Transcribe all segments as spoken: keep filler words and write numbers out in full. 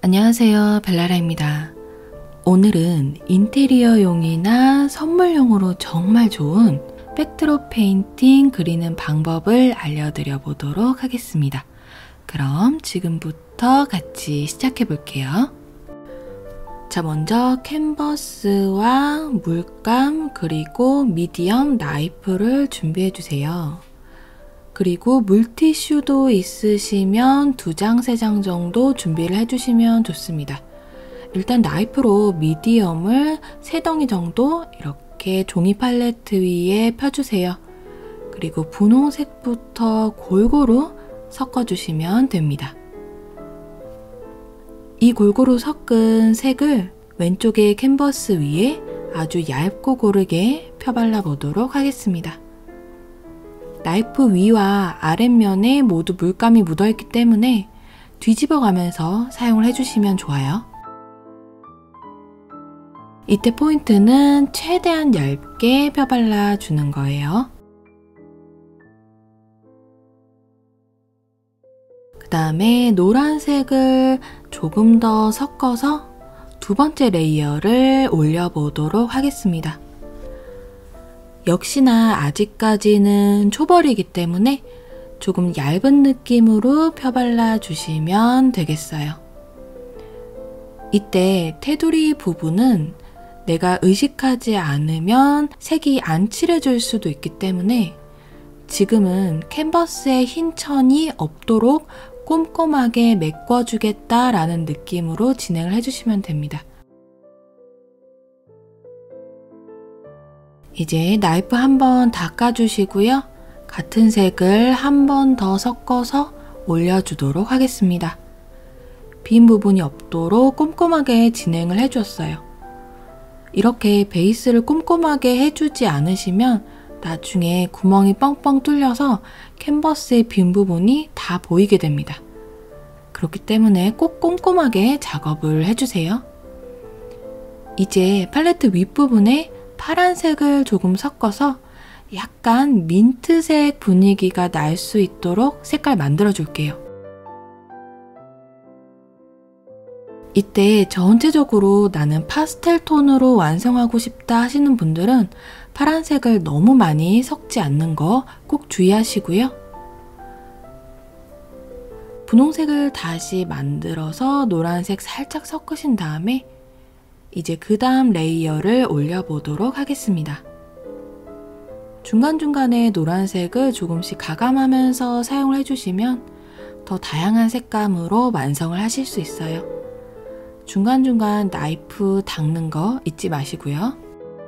안녕하세요, 벨라라입니다. 오늘은 인테리어용이나 선물용으로 정말 좋은 백드롭 페인팅 그리는 방법을 알려드려 보도록 하겠습니다. 그럼 지금부터 같이 시작해 볼게요. 자, 먼저 캔버스와 물감 그리고 미디엄 나이프를 준비해 주세요. 그리고 물티슈도 있으시면 두 장, 세 장 정도 준비를 해주시면 좋습니다. 일단 나이프로 미디엄을 세 덩이 정도 이렇게 종이 팔레트 위에 펴주세요. 그리고 분홍색부터 골고루 섞어주시면 됩니다. 이 골고루 섞은 색을 왼쪽의 캔버스 위에 아주 얇고 고르게 펴발라 보도록 하겠습니다. 나이프 위와 아랫면에 모두 물감이 묻어있기 때문에 뒤집어 가면서 사용을 해주시면 좋아요. 이때 포인트는 최대한 얇게 펴발라 주는 거예요. 그 다음에 노란색을 조금 더 섞어서 두 번째 레이어를 올려보도록 하겠습니다. 역시나 아직까지는 초벌이기 때문에 조금 얇은 느낌으로 펴발라 주시면 되겠어요. 이때 테두리 부분은 내가 의식하지 않으면 색이 안 칠해질 수도 있기 때문에 지금은 캔버스에 흰 천이 없도록 꼼꼼하게 메꿔주겠다라는 느낌으로 진행을 해주시면 됩니다. 이제 나이프 한번 닦아주시고요. 같은 색을 한 번 더 섞어서 올려주도록 하겠습니다. 빈 부분이 없도록 꼼꼼하게 진행을 해줬어요. 이렇게 베이스를 꼼꼼하게 해주지 않으시면 나중에 구멍이 뻥뻥 뚫려서 캔버스의 빈 부분이 다 보이게 됩니다. 그렇기 때문에 꼭 꼼꼼하게 작업을 해주세요. 이제 팔레트 윗부분에 파란색을 조금 섞어서 약간 민트색 분위기가 날 수 있도록 색깔 만들어 줄게요. 이때 전체적으로 나는 파스텔 톤으로 완성하고 싶다 하시는 분들은 파란색을 너무 많이 섞지 않는 거 꼭 주의하시고요. 분홍색을 다시 만들어서 노란색 살짝 섞으신 다음에 이제 그 다음 레이어를 올려보도록 하겠습니다. 중간중간에 노란색을 조금씩 가감하면서 사용을 해주시면 더 다양한 색감으로 완성을 하실 수 있어요. 중간중간 나이프 닦는 거 잊지 마시고요.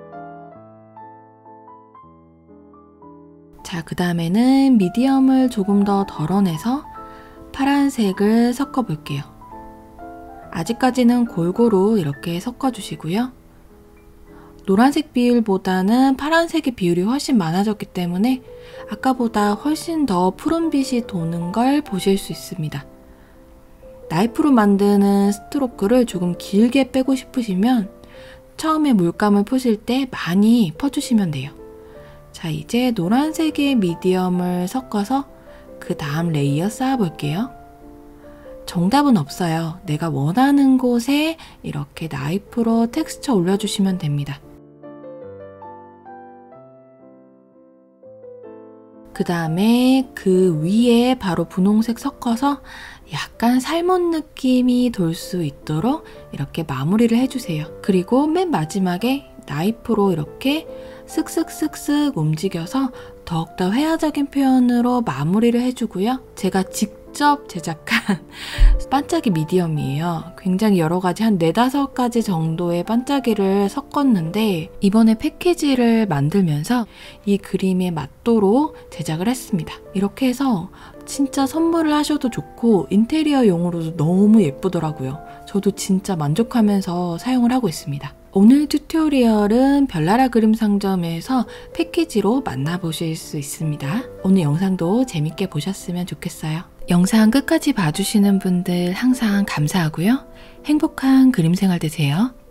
자, 그 다음에는 미디엄을 조금 더 덜어내서 파란색을 섞어 볼게요. 아직까지는 골고루 이렇게 섞어주시고요. 노란색 비율보다는 파란색의 비율이 훨씬 많아졌기 때문에 아까보다 훨씬 더 푸른빛이 도는 걸 보실 수 있습니다. 나이프로 만드는 스트로크를 조금 길게 빼고 싶으시면 처음에 물감을 푸실 때 많이 퍼주시면 돼요. 자, 이제 노란색의 미디엄을 섞어서 그 다음 레이어 쌓아볼게요. 정답은 없어요. 내가 원하는 곳에 이렇게 나이프로 텍스처 올려주시면 됩니다. 그 다음에 그 위에 바로 분홍색 섞어서 약간 삶은 느낌이 돌 수 있도록 이렇게 마무리를 해주세요. 그리고 맨 마지막에 나이프로 이렇게 쓱쓱쓱쓱 움직여서 더욱더 회화적인 표현으로 마무리를 해주고요. 제가 직접 제작한 반짝이 미디엄이에요. 굉장히 여러가지 한 네다섯 가지 정도의 반짝이를 섞었는데 이번에 패키지를 만들면서 이 그림에 맞도록 제작을 했습니다. 이렇게 해서 진짜 선물을 하셔도 좋고 인테리어용으로도 너무 예쁘더라고요. 저도 진짜 만족하면서 사용을 하고 있습니다. 오늘 튜토리얼은 별나라 그림 상점에서 패키지로 만나보실 수 있습니다. 오늘 영상도 재밌게 보셨으면 좋겠어요. 영상 끝까지 봐주시는 분들 항상 감사하고요. 행복한 그림 생활 되세요.